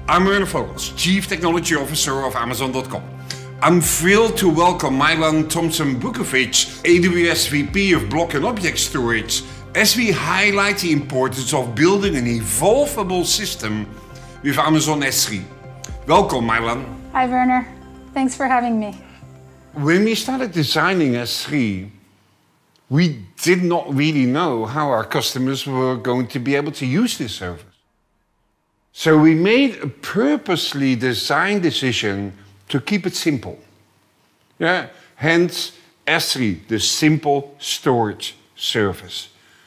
I'm Werner Vogels, Chief Technology Officer of Amazon.com. I'm thrilled to welcome mai-lan Thompson-Bukovic, AWS VP of Block and Object Storage, as we highlight the importance of building an evolvable system with Amazon S3. Welcome, mai-lan. Hi, Werner. Thanks for having me. When we started designing S3, we did not really know how our customers were going to be able to use this service. So we made a purposely designed decision to keep it simple. Yeah? Hence S3, the simple storage service.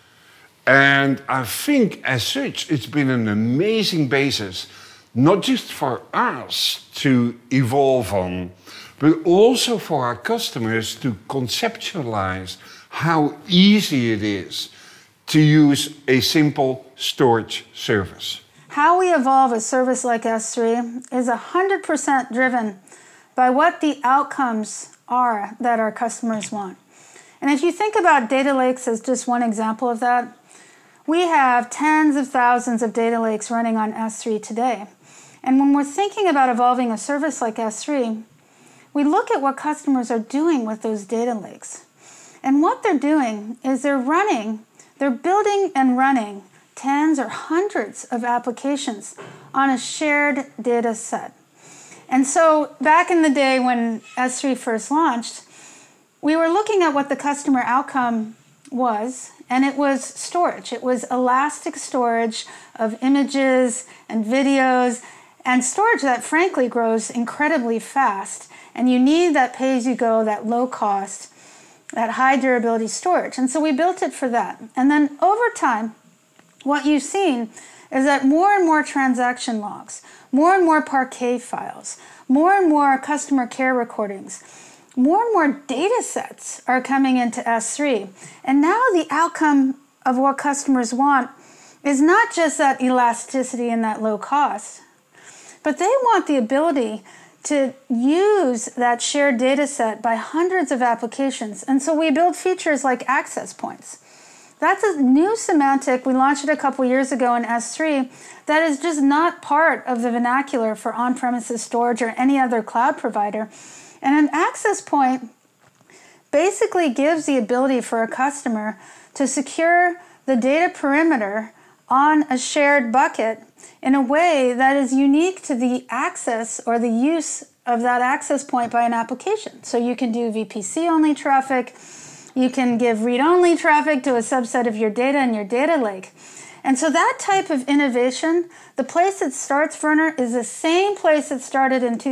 And I think as such, it's been an amazing basis, not just for us to evolve on, but also for our customers to conceptualize how easy it is to use a simple storage service. How we evolve a service like S3 is 100% driven by what the outcomes are that our customers want. And if you think about data lakes as just one example of that, we have tens of thousands of data lakes running on S3 today. And when we're thinking about evolving a service like S3, we look at what customers are doing with those data lakes. And what they're doing is they're building and running tens or hundreds of applications on a shared data set. And so back in the day when S3 first launched, we were looking at what the customer outcome was, and it was storage. It was elastic storage of images and videos, and storage that frankly grows incredibly fast. And you need that pay-as-you-go, that low cost, that high durability storage. And so we built it for that. And then over time, what you've seen is that more and more transaction logs, more and more Parquet files, more and more customer care recordings, more and more data sets are coming into S3. And now the outcome of what customers want is not just that elasticity and that low cost, but they want the ability to use that shared data set by hundreds of applications. And so we build features like access points. That's a new semantic. We launched it a couple years ago in S3 that is just not part of the vernacular for on-premises storage or any other cloud provider. And an access point basically gives the ability for a customer to secure the data perimeter on a shared bucket in a way that is unique to the access or the use of that access point by an application. So you can do VPC-only traffic. You can give read-only traffic to a subset of your data in your data lake. And so that type of innovation, the place it starts, Werner, is the same place it started in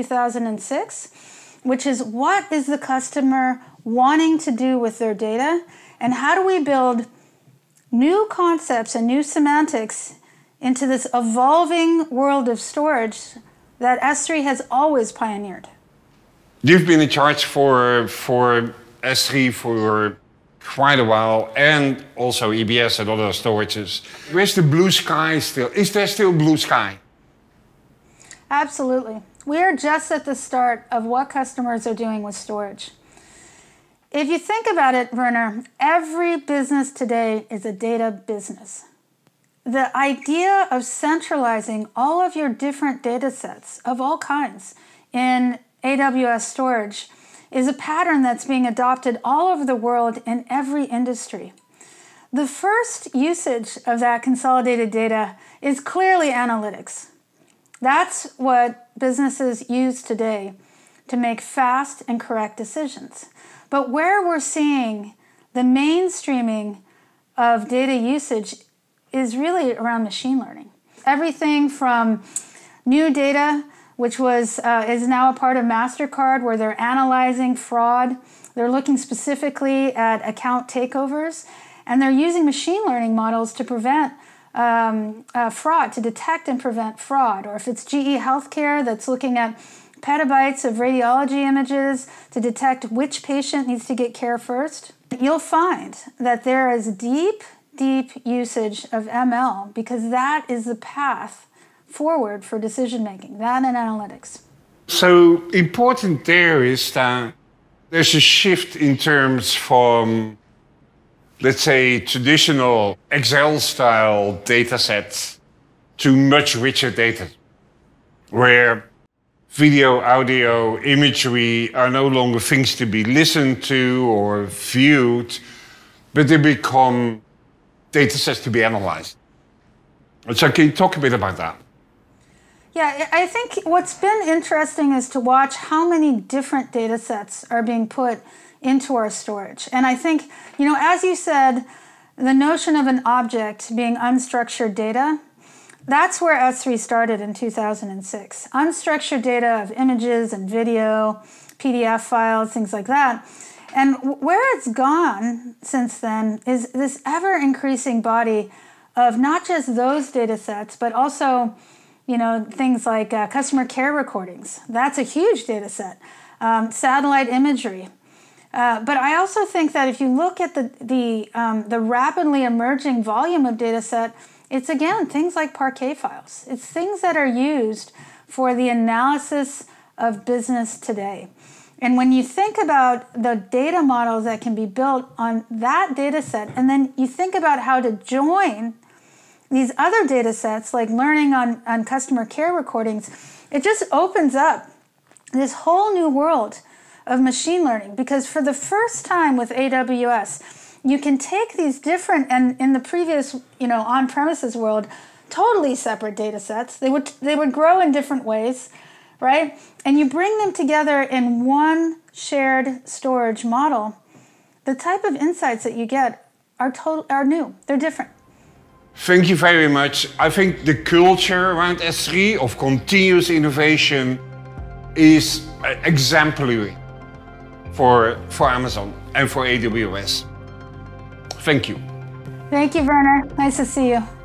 2006, which is what is the customer wanting to do with their data, and how do we build new concepts and new semantics into this evolving world of storage that S3 has always pioneered. You've been in charge for S3 for quite a while, and also EBS and other storages. Where's the blue sky still? Is there still blue sky? Absolutely. We are just at the start of what customers are doing with storage. If you think about it, Werner, every business today is a data business. The idea of centralizing all of your different data sets of all kinds in AWS storage is a pattern that's being adopted all over the world in every industry. The first usage of that consolidated data is clearly analytics. That's what businesses use today to make fast and correct decisions. But where we're seeing the mainstreaming of data usage is really around machine learning. Everything from new data, which is now a part of MasterCard, where they're analyzing fraud. They're looking specifically at account takeovers, and they're using machine learning models to prevent fraud, to detect and prevent fraud. Or if it's GE Healthcare that's looking at petabytes of radiology images to detect which patient needs to get care first, you'll find that there is deep usage of ML, because that is the path forward for decision making, that and analytics. So important there is that there's a shift in terms from, let's say, traditional Excel-style data sets to much richer data. where video, audio, imagery are no longer things to be listened to or viewed, but they become data sets to be analyzed. So can you talk a bit about that? Yeah, I think what's been interesting is to watch how many different data sets are being put into our storage. And I think, you know, as you said, the notion of an object being unstructured data, that's where S3 started in 2006. Unstructured data of images and video, PDF files, things like that. And where it's gone since then is this ever-increasing body of not just those data sets, but also, you know, things like customer care recordings. That's a huge data set. Satellite imagery. But I also think that if you look at the rapidly emerging volume of data set, it's again things like Parquet files. It's things that are used for the analysis of business today. And when you think about the data models that can be built on that data set, and then you think about how to join these other data sets, like learning on customer care recordings, it just opens up this whole new world of machine learning. Because for the first time with AWS, you can take these different, and in the previous, you know, on-premises world, totally separate data sets. They would grow in different ways, right? And you bring them together in one shared storage model. The type of insights that you get are new. They're different. Thank you very much. I think the culture around S3 of continuous innovation is exemplary for Amazon and for AWS. Thank you. Thank you, Werner. Nice to see you.